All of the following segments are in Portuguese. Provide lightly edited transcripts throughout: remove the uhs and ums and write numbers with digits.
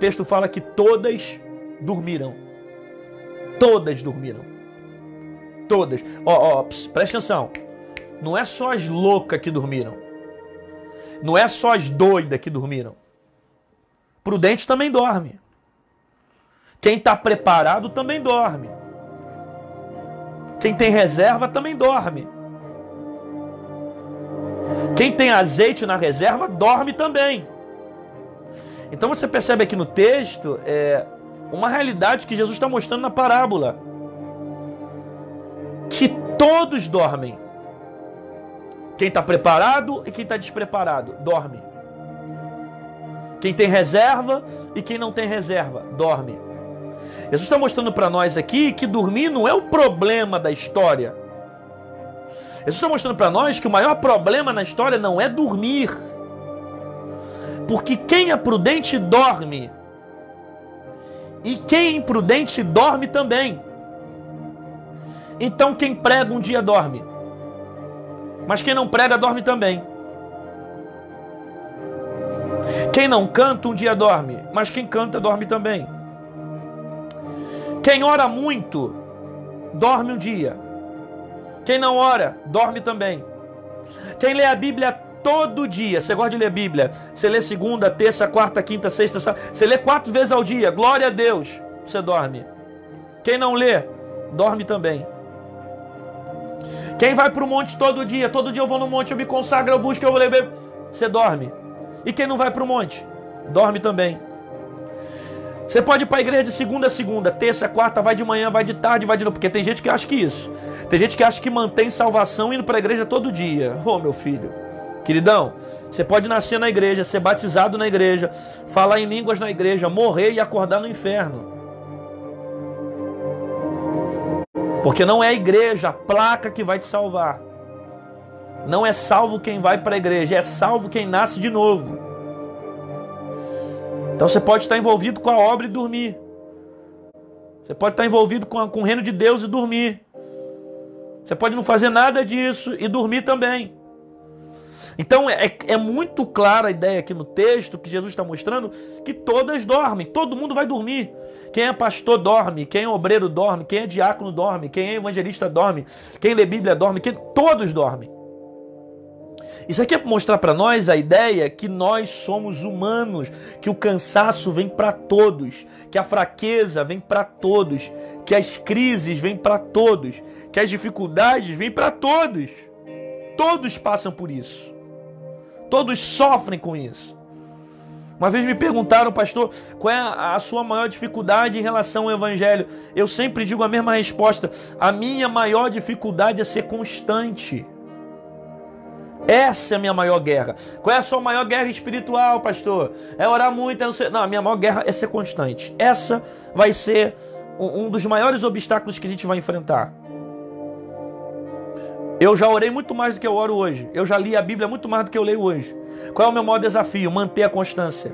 texto fala que todas dormiram. Todas dormiram. Todas. Presta atenção. Não é só as loucas que dormiram. Não é só as doidas que dormiram. Prudente também dorme. Quem está preparado também dorme. Quem tem reserva também dorme. Quem tem azeite na reserva dorme também. Então você percebe aqui no texto uma realidade que Jesus está mostrando na parábola. Que todos dormem. Quem está preparado e quem está despreparado dorme. Quem tem reserva e quem não tem reserva dorme. Jesus está mostrando para nós aqui que dormir não é o problema da história. Jesus está mostrando para nós que o maior problema na história não é dormir. Porque quem é prudente dorme. E quem é imprudente dorme também. Então quem prega um dia dorme. Mas quem não prega dorme também. Quem não canta um dia dorme. Mas quem canta dorme também. Quem ora muito dorme um dia. Quem não ora dorme também. Quem lê a Bíblia todo dia. Você gosta de ler a Bíblia? Você lê segunda, terça, quarta, quinta, sexta, sábado. Você lê 4 vezes ao dia. Glória a Deus. Você dorme. Quem não lê, dorme também. Quem vai para o monte todo dia eu vou no monte, eu me consagro, eu busco, eu vou ler. Você dorme. E quem não vai para o monte, dorme também. Você pode ir para a igreja de segunda a segunda, terça a quarta, vai de manhã, vai de tarde, vai de noite. Porque tem gente que acha que isso. Tem gente que acha que mantém salvação indo para a igreja todo dia. Ô, meu filho, queridão, você pode nascer na igreja, ser batizado na igreja, falar em línguas na igreja, morrer e acordar no inferno. Porque não é a igreja, a placa que vai te salvar. Não é salvo quem vai para a igreja, é salvo quem nasce de novo. Então você pode estar envolvido com a obra e dormir. Você pode estar envolvido com o reino de Deus e dormir. Você pode não fazer nada disso e dormir também. Então é muito clara a ideia aqui no texto que Jesus está mostrando que todas dormem, todo mundo vai dormir. Quem é pastor dorme, quem é obreiro dorme, quem é diácono dorme, quem é evangelista dorme, quem lê Bíblia dorme, todos dormem. Isso aqui é para mostrar para nós a ideia que nós somos humanos, que o cansaço vem para todos, que a fraqueza vem para todos, que as crises vêm para todos, que as dificuldades vêm para todos. Todos passam por isso. Todos sofrem com isso. Uma vez me perguntaram, pastor, qual é a sua maior dificuldade em relação ao evangelho? Eu sempre digo a mesma resposta. A minha maior dificuldade é ser constante. Essa é a minha maior guerra. Qual é a sua maior guerra espiritual, pastor? É orar muito, não, a minha maior guerra é ser constante. Essa vai ser um dos maiores obstáculos que a gente vai enfrentar. Eu já orei muito mais do que eu oro hoje. Eu já li a Bíblia muito mais do que eu leio hoje. Qual é o meu maior desafio? Manter a constância.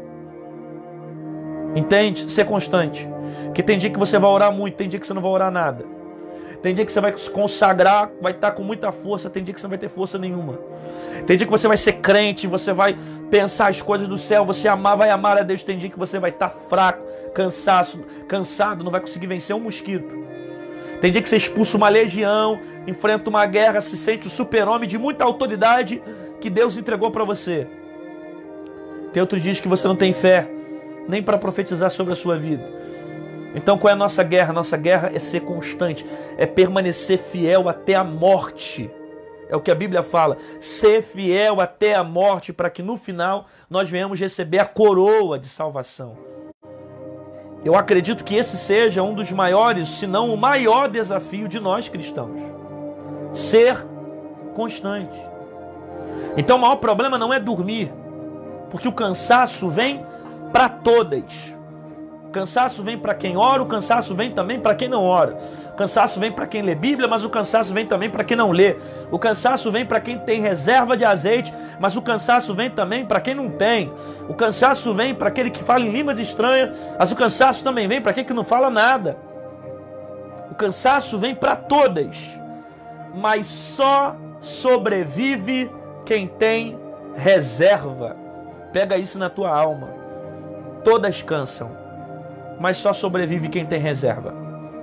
Entende? Ser constante. Porque tem dia que você vai orar muito, tem dia que você não vai orar nada. Tem dia que você vai se consagrar, vai estar com muita força, tem dia que você não vai ter força nenhuma. Tem dia que você vai ser crente, você vai pensar as coisas do céu, você vai amar a Deus. Tem dia que você vai estar fraco, cansado, não vai conseguir vencer um mosquito. Tem dia que você expulsa uma legião, enfrenta uma guerra, se sente o super-homem de muita autoridade que Deus entregou para você. Tem outros dias que você não tem fé, nem para profetizar sobre a sua vida. Então qual é a nossa guerra? Nossa guerra é ser constante, é permanecer fiel até a morte. É o que a Bíblia fala, ser fiel até a morte, para que no final nós venhamos receber a coroa de salvação. Eu acredito que esse seja um dos maiores, se não o maior desafio de nós cristãos. Ser constante. Então o maior problema não é dormir, porque o cansaço vem para todas. O cansaço vem para quem ora, o cansaço vem também para quem não ora. O cansaço vem para quem lê Bíblia, mas o cansaço vem também para quem não lê. O cansaço vem para quem tem reserva de azeite, mas o cansaço vem também para quem não tem. O cansaço vem para aquele que fala em línguas estranhas, mas o cansaço também vem para aquele que não fala nada. O cansaço vem para todas, mas só sobrevive quem tem reserva. Pega isso na tua alma. Todas cansam, mas só sobrevive quem tem reserva.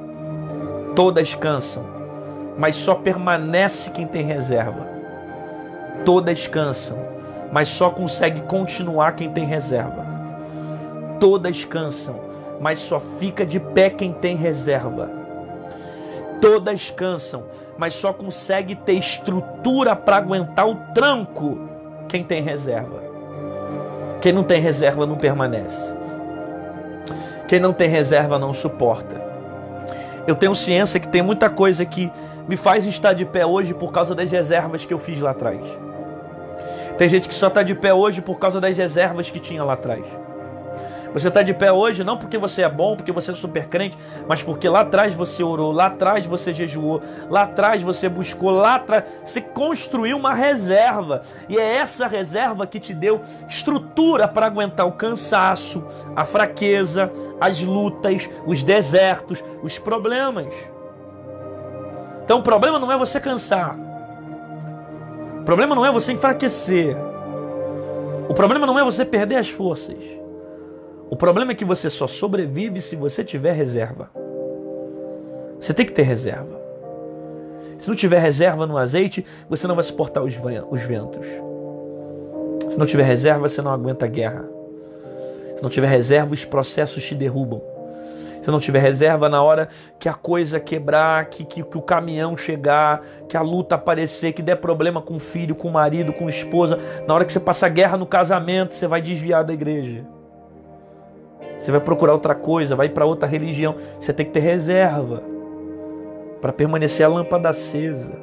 Todas cansam, mas só permanece quem tem reserva. Todas cansam, mas só consegue continuar quem tem reserva. Todas cansam, mas só fica de pé quem tem reserva. Todas cansam, mas só consegue ter estrutura para aguentar o tranco quem tem reserva. Quem não tem reserva não permanece. Quem não tem reserva não suporta. Eu tenho ciência que tem muita coisa que me faz estar de pé hoje por causa das reservas que eu fiz lá atrás. Tem gente que só está de pé hoje por causa das reservas que tinha lá atrás. Você está de pé hoje não porque você é bom, porque você é super crente, mas porque lá atrás você orou, lá atrás você jejuou, lá atrás você buscou, lá atrás você construiu uma reserva. E é essa reserva que te deu estrutura para aguentar o cansaço, a fraqueza, as lutas, os desertos, os problemas. Então o problema não é você cansar. O problema não é você enfraquecer. O problema não é você perder as forças. O problema é que você só sobrevive se você tiver reserva. Você tem que ter reserva. Se não tiver reserva no azeite, você não vai suportar os ventos. Se não tiver reserva, você não aguenta a guerra. Se não tiver reserva, os processos te derrubam. Se não tiver reserva, na hora que a coisa quebrar, que o caminhão chegar, que a luta aparecer, que der problema com o filho, com o marido, com a esposa, na hora que você passar guerra no casamento, você vai desviar da igreja. Você vai procurar outra coisa, vai para outra religião. Você tem que ter reserva para permanecer a lâmpada acesa.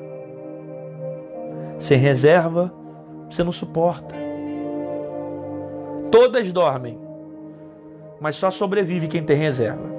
Sem reserva, você não suporta. Todas dormem, mas só sobrevive quem tem reserva.